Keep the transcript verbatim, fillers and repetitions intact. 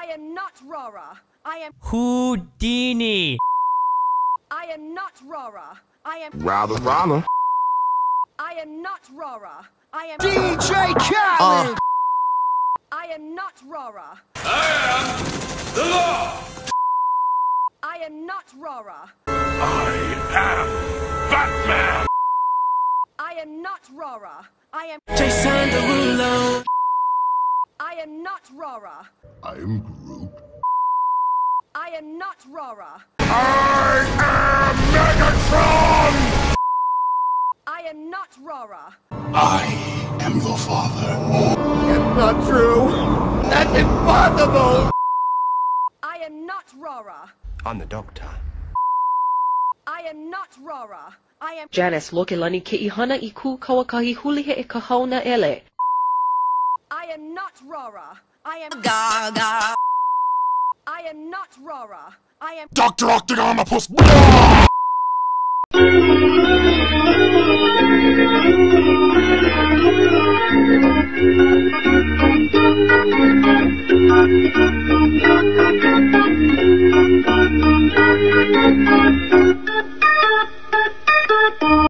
I am not Rara. I am Houdini. I am not Rara. I am Rather, rather. I am not Rara. I am D J Khaled. Uh. I am not Rara. I am the law. I am not Rara. I am Batman. I am not Rara. I am Jason Derulo. I am not Rara. I am Groot. I am not Rara. I am Megatron. I am not Rara. I am your father. That's not true. That's impossible. I am not Rara. I'm the doctor. I am not Rara. I am Janice Lokelani ke ihana I ku kawakahi hulihe e kahauna ele. I am not Rara. I am Gaga. I am not Rara. I am Doctor Octagonopus. Thank you.